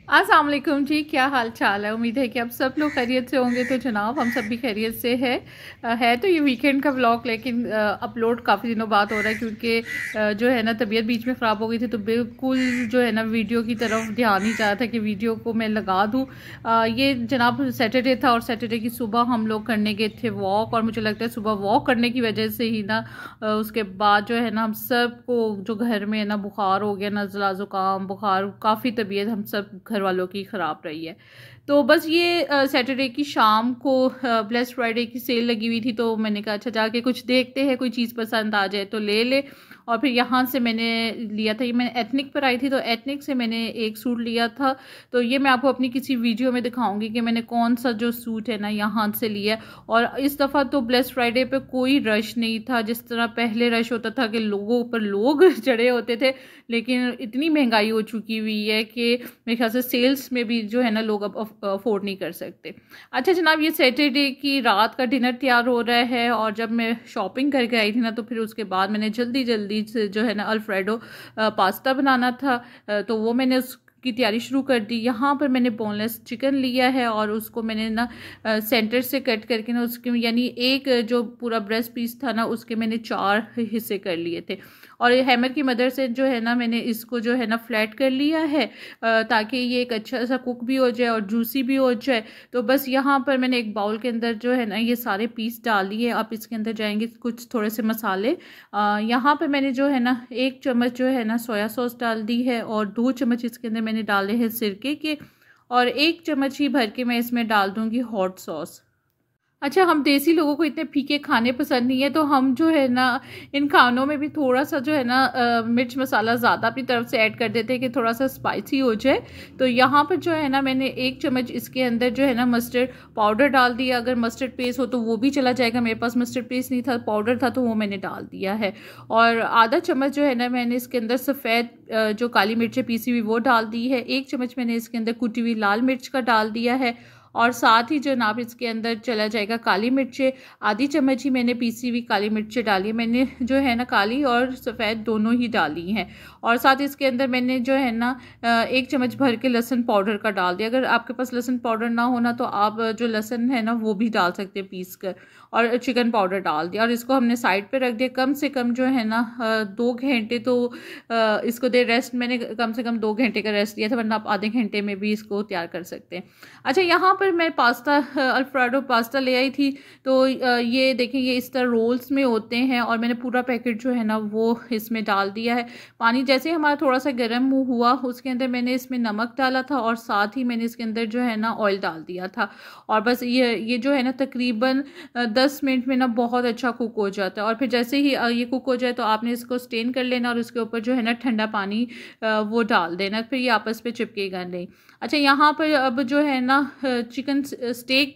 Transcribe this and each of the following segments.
अस्सलाम वालेकुम जी, क्या हाल चाल है। उम्मीद है कि आप सब लोग खैरियत से होंगे। तो जनाब हम सब भी खैरियत से है तो ये वीकेंड का व्लॉग, लेकिन अपलोड काफ़ी दिनों बाद हो रहा है क्योंकि जो है ना तबीयत बीच में ख़राब हो गई थी, तो बिल्कुल जो है ना वीडियो की तरफ ध्यान ही चाहा था कि वीडियो को मैं लगा दूँ। ये जनाब सैटरडे था और सैटरडे की सुबह हम लोग करने गए थे वॉक, और मुझे लगता है सुबह वॉक करने की वजह से ही ना उसके बाद जो है ना हम सब को जो घर में है ना बुखार हो गया, नज़ला ज़ुकाम बुखार, काफ़ी तबीयत हम सब घर वालों की ख़राब रही है। तो बस ये सैटरडे की शाम को ब्लेस्ड फ्राइडे की सेल लगी हुई थी, तो मैंने कहा अच्छा जाके कुछ देखते हैं, कोई चीज़ पसंद आ जाए तो ले ले। और फिर यहाँ से मैंने लिया था, ये मैं एथनिक पर आई थी तो एथनिक से मैंने एक सूट लिया था। तो ये मैं आपको अपनी किसी वीडियो में दिखाऊंगी कि मैंने कौन सा जो सूट है ना यहाँ से लिया। और इस दफ़ा तो ब्लेस्ड फ्राइडे पे कोई रश नहीं था जिस तरह पहले रश होता था कि लोगों पर लोग चढ़े होते थे, लेकिन इतनी महंगाई हो चुकी हुई है कि मेरे ख्याल से सेल्स में भी जो है ना लोग अब अफोर्ड नहीं कर सकते। अच्छा जनाब, ये सैटरडे की रात का डिनर तैयार हो रहा है, और जब मैं शॉपिंग करके आई थी ना तो फिर उसके बाद मैंने जल्दी जल्दी से जो है ना अल्फ्रेडो पास्ता बनाना था, तो वो मैंने की तैयारी शुरू कर दी। यहाँ पर मैंने बोनलेस चिकन लिया है और उसको मैंने ना सेंटर से कट करके ना उसके यानी एक जो पूरा ब्रेस्ट पीस था ना उसके मैंने 4 हिस्से कर लिए थे, और हैमर की मदद से जो है ना मैंने इसको जो है ना फ्लैट कर लिया है ताकि ये एक अच्छा सा कुक भी हो जाए और जूसी भी हो जाए। तो बस यहाँ पर मैंने एक बाउल के अंदर जो है ना ये सारे पीस डाल लिए। अब इसके अंदर जाएंगे कुछ थोड़े से मसाले। यहाँ पर मैंने जो है ना 1 चम्मच जो है ना सोया सॉस डाल दी है, और 2 चम्मच इसके अंदर मैंने डाले हैं सिरके के, और 1 चम्मच ही भर के मैं इसमें डाल दूँगी हॉट सॉस। अच्छा, हम देसी लोगों को इतने फीके खाने पसंद नहीं है, तो हम जो है ना इन खानों में भी थोड़ा सा जो है ना मिर्च मसाला ज़्यादा अपनी तरफ से ऐड कर देते हैं कि थोड़ा सा स्पाइसी हो जाए। तो यहाँ पर जो है ना मैंने 1 चम्मच इसके अंदर जो है ना मस्टर्ड पाउडर डाल दिया। अगर मस्टर्ड पेस्ट हो तो वो भी चला जाएगा, मेरे पास मस्टर्ड पेस्ट नहीं था, पाउडर था, तो वो मैंने डाल दिया है। और आधा चम्मच जो है ना मैंने इसके अंदर सफ़ेद जो काली मिर्चें पीसी हुई वो डाल दी है। 1 चम्मच मैंने इसके अंदर कुटी हुई लाल मिर्च का डाल दिया है, और साथ ही जनाब इसके अंदर चला जाएगा काली मिर्चें। आधी चम्मच ही मैंने पीसी हुई काली मिर्चें डाली है, मैंने जो है ना काली और सफ़ेद दोनों ही डाली हैं। और साथ इसके अंदर मैंने जो है ना 1 चम्मच भर के लहसुन पाउडर का डाल दिया। अगर आपके पास लहसुन पाउडर ना होना तो आप जो लहसुन है ना वो भी डाल सकते हैं पीस कर, और चिकन पाउडर डाल दिया, और इसको हमने साइड पे रख दिया। कम से कम जो है ना 2 घंटे तो इसको दे रेस्ट, मैंने कम से कम 2 घंटे का रेस्ट दिया था, वरना आप आधे घंटे में भी इसको तैयार कर सकते हैं। अच्छा, यहाँ पर मैं पास्ता अल्फ्रेडो पास्ता ले आई थी, तो ये देखें ये इस तरह रोल्स में होते हैं, और मैंने पूरा पैकेट जो है ना वो इसमें डाल दिया है। पानी जैसे ही हमारा थोड़ा सा गर्म हुआ उसके अंदर मैंने इसमें नमक डाला था, और साथ ही मैंने इसके अंदर जो है ना ऑयल डाल दिया था। और बस ये जो है ना तकरीबन 10 मिनट में ना बहुत अच्छा कुक हो जाता है। और फिर जैसे ही ये कुक हो जाए तो आपने इसको स्टेन कर लेना, और उसके ऊपर जो है ना ठंडा पानी वो डाल देना, फिर ये आपस में चिपकेगा नहीं। अच्छा, यहाँ पर अब जो है ना चिकन स्टेक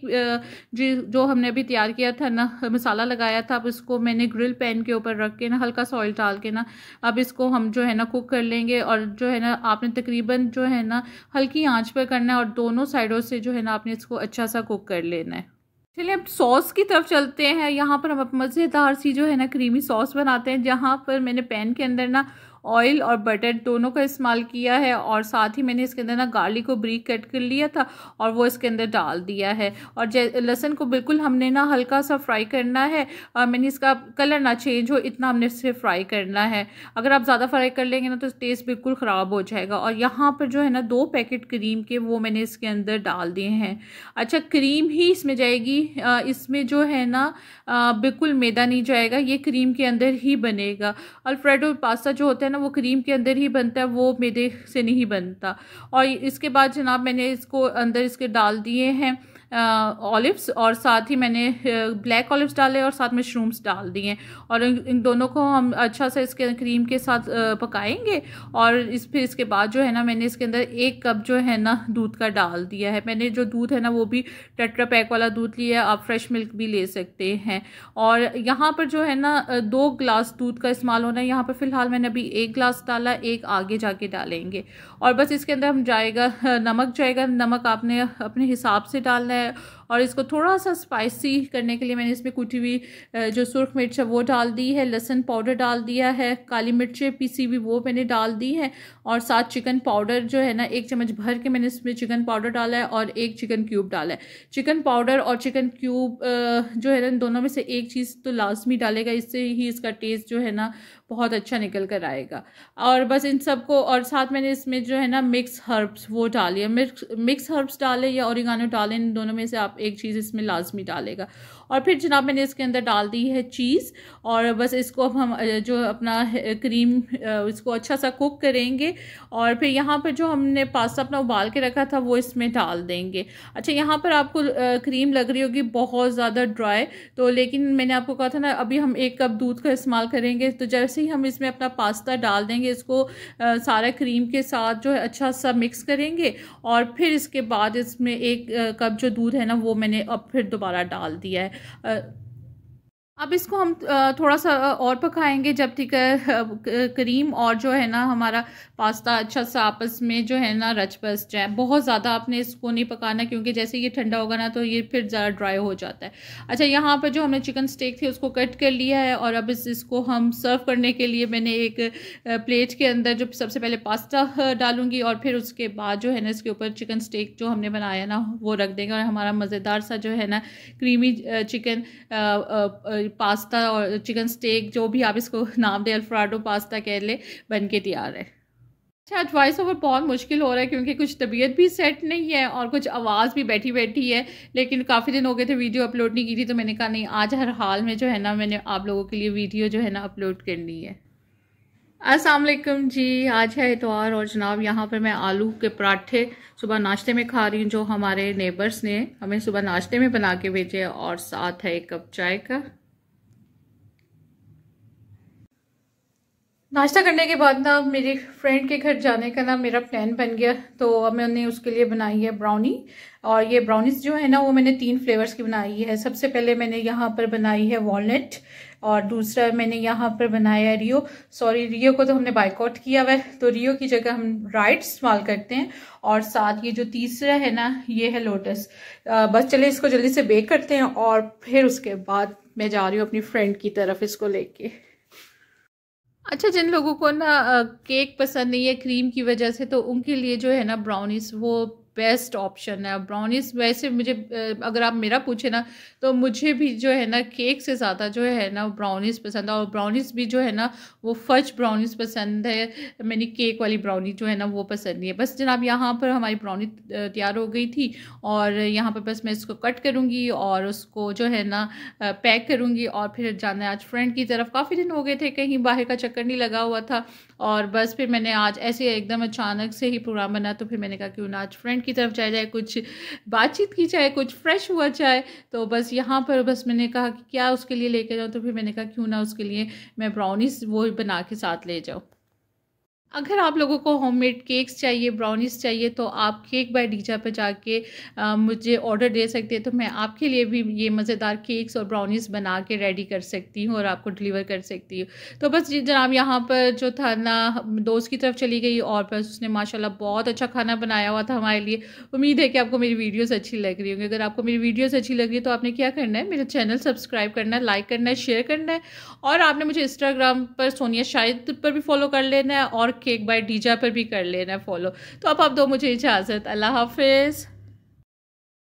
जो हमने अभी तैयार किया था ना, मसाला लगाया था, अब इसको मैंने ग्रिल पैन के ऊपर रख के ना हल्का सा ऑयल डाल के ना अब इसको हम जो है ना कुक कर लेंगे। और जो है ना आपने तकरीबन जो है ना हल्की आंच पर करना है, और दोनों साइडों से जो है ना आपने इसको अच्छा सा कुक कर लेना है। चलिए अब सॉस की तरफ चलते हैं। यहाँ पर हम मज़ेदार सी जो है ना क्रीमी सॉस बनाते हैं, जहाँ पर मैंने पैन के अंदर ना ऑयल और बटर दोनों का इस्तेमाल किया है, और साथ ही मैंने इसके अंदर ना गार्लिक को ब्रीक कट कर लिया था और वो इसके अंदर डाल दिया है। और लहसुन को बिल्कुल हमने ना हल्का सा फ्राई करना है, और मैंने इसका कलर ना चेंज हो इतना हमने इसे फ्राई करना है। अगर आप ज़्यादा फ्राई कर लेंगे ना तो टेस्ट बिल्कुल ख़राब हो जाएगा। और यहाँ पर जो है ना 2 पैकेट क्रीम के वो मैंने इसके अंदर डाल दिए हैं। अच्छा, क्रीम ही इसमें जाएगी, इसमें जो है ना बिल्कुल मैदा नहीं जाएगा, ये क्रीम के अंदर ही बनेगा। अल्फ्रेडो पास्ता जो होता है ना वो क्रीम के अंदर ही बनता है, वो मैदे से नहीं बनता। और इसके बाद जनाब मैंने इसको अंदर इसके डाल दिए हैं ऑलिव्स, और साथ ही मैंने ब्लैक ऑलिव्स डाले, और साथ में मशरूम्स डाल दिए, और इन दोनों को हम अच्छा से इसके क्रीम के साथ पकाएंगे। और फिर इसके बाद जो है ना मैंने इसके अंदर 1 कप जो है ना दूध का डाल दिया है। मैंने जो दूध है ना वो भी टेट्रा पैक वाला दूध लिया है, आप फ्रेश मिल्क भी ले सकते हैं। और यहाँ पर जो है ना 2 गिलास दूध का इस्तेमाल होना है। यहाँ पर फ़िलहाल मैंने अभी 1 गिलास डाला, 1 आगे जाके डालेंगे। और बस इसके अंदर हम नमक जाएगा, नमक आपने अपने हिसाब से डालना है। और इसको थोड़ा सा स्पाइसी करने के लिए मैंने इसमें कुटी हुई जो सुर्ख मिर्च है वो डाल दी है, लहसुन पाउडर डाल दिया है, काली मिर्चें पीसी हुई वो मैंने डाल दी है, और साथ चिकन पाउडर जो है ना 1 चम्मच भर के मैंने इसमें चिकन पाउडर डाला है और 1 चिकन क्यूब डाला है। चिकन पाउडर और चिकन क्यूब जो है ना दोनों में से एक चीज़ तो लाजमी डालेगा, इससे ही इसका टेस्ट जो है ना बहुत अच्छा निकल कर आएगा। और बस इन सबको, और साथ मैंने इसमें जो है ना मिक्स हर्ब्स वो डाली है, मिक्स हर्ब्स डाले या ओरिगानो डालें, इन दोनों में से आप एक चीज़ इसमें लाजमी डालेगा। और फिर जनाब मैंने इसके अंदर डाल दी है चीज़, और बस इसको अब हम जो अपना क्रीम इसको अच्छा सा कुक करेंगे, और फिर यहाँ पर जो हमने पास्ता अपना उबाल के रखा था वो इसमें डाल देंगे। अच्छा, यहाँ पर आपको क्रीम लग रही होगी बहुत ज़्यादा ड्राई, तो लेकिन मैंने आपको कहा था ना अभी हम 1 कप दूध का इस्तेमाल करेंगे, तो जैसे ही हम इसमें अपना पास्ता डाल देंगे इसको सारा क्रीम के साथ जो है अच्छा सा मिक्स करेंगे, और फिर इसके बाद इसमें 1 कप जो दूध है ना वो मैंने अब फिर दोबारा डाल दिया है। अब इसको हम थोड़ा सा और पकाएंगे जब तक क्रीम और जो है ना हमारा पास्ता अच्छा सा आपस में जो है ना रच बस जाए। बहुत ज़्यादा आपने इसको नहीं पकाना, क्योंकि जैसे ये ठंडा होगा ना तो ये फिर ज़्यादा ड्राई हो जाता है। अच्छा, यहाँ पर जो हमने चिकन स्टेक थी उसको कट कर लिया है, और अब इसको हम सर्व करने के लिए मैंने एक प्लेट के अंदर जो सबसे पहले पास्ता डालूँगी, और फिर उसके बाद जो है ना इसके ऊपर चिकन स्टेक जो हमने बनाया ना वो रख देंगे, और हमारा मज़ेदार सा जो है ना क्रीमी चिकन पास्ता और चिकन स्टेक जो भी आप इसको नाम दें, अल्फ्रेडो पास्ता कह ले, बन के तैयार है। अच्छा, आज वॉइस ओवर बहुत मुश्किल हो रहा है क्योंकि कुछ तबीयत भी सेट नहीं है और कुछ आवाज़ भी बैठी बैठी है, लेकिन काफ़ी दिन हो गए थे वीडियो अपलोड नहीं की थी, तो मैंने कहा नहीं आज हर हाल में जो है ना मैंने आप लोगों के लिए वीडियो जो है ना अपलोड करनी है। अस्सलाम वालेकुम जी, आज है इतवार और जनाब यहाँ पर मैं आलू के पराठे सुबह नाश्ते में खा रही हूँ, जो हमारे नेबर्स ने हमें सुबह नाश्ते में बना के भेजे, और साथ है 1 कप चाय का। नाश्ता करने के बाद ना मेरी फ्रेंड के घर जाने का ना मेरा प्लान बन गया, तो अब मैंने उसके लिए बनाई है ब्राउनी। और ये ब्राउनीज जो है ना वो मैंने 3 फ्लेवर्स की बनाई है। सबसे पहले मैंने यहाँ पर बनाई है वॉलनट, और दूसरा मैंने यहाँ पर बनाया है रियो। सॉरी, रियो को तो हमने बाइकआउट किया हुआ है, तो रियो की जगह हम राइट इस्तेमाल करते हैं। और साथ ये जो तीसरा है ना ये है लोटस। बस चले इसको जल्दी से बेक करते हैं, और फिर उसके बाद मैं जा रही हूँ अपनी फ्रेंड की तरफ इसको लेके। अच्छा, जिन लोगों को ना केक पसंद नहीं है क्रीम की वजह से, तो उनके लिए जो है ना ब्राउनीज वो बेस्ट ऑप्शन है। ब्राउनीज वैसे मुझे अगर आप मेरा पूछे ना तो मुझे भी जो है ना केक से ज़्यादा जो है ना ब्राउनीज पसंद है, और ब्राउनीज भी जो है ना वो फज ब्राउनीज पसंद है, मैंने केक वाली ब्राउनी जो है ना वो पसंद नहीं है। बस जनाब यहाँ पर हमारी ब्राउनी तैयार हो गई थी, और यहाँ पर बस मैं इसको कट करूँगी और उसको जो है ना पैक करूँगी, और फिर जाना है आज फ्रेंड की तरफ। काफ़ी दिन हो गए थे कहीं बाहर का चक्कर नहीं लगा हुआ था, और बस फिर मैंने आज ऐसे एकदम अचानक से ही प्रोग्राम बना, तो फिर मैंने कहा क्यों ना आज फ्रेंड की तरफ जाया जाए, कुछ बातचीत की जाए, कुछ फ्रेश हुआ जाए। तो बस यहाँ पर बस मैंने कहा कि क्या उसके लिए लेके जाऊँ, तो फिर मैंने कहा क्यों ना उसके लिए मैं ब्राउनीज वो बना के साथ ले जाऊँ। अगर आप लोगों को होममेड केक्स चाहिए, ब्राउनीज़ चाहिए, तो आप केक बाय डीजा पर जाके मुझे ऑर्डर दे सकते हैं, तो मैं आपके लिए भी ये मज़ेदार केक्स और ब्राउनीज़ बना के रेडी कर सकती हूँ और आपको डिलीवर कर सकती हूँ। तो बस जनाब यहाँ पर जो था ना दोस्त की तरफ चली गई, और बस उसने माशाल्लाह बहुत अच्छा खाना बनाया हुआ था हमारे लिए। उम्मीद है कि आपको मेरी वीडियोज़ अच्छी लग रही होंगी। अगर आपको मेरी वीडियोज़ अच्छी लग रही है तो आपने क्या करना है, मेरा चैनल सब्सक्राइब करना है, लाइक करना है, शेयर करना है, और आपने मुझे इंस्टाग्राम पर सोनिया शाहिद पर भी फॉलो कर लेना है, और केक बाय डीजा पर भी कर लेना फॉलो। तो अब आप दो मुझे इजाज़त। अल्लाह हाफिज़।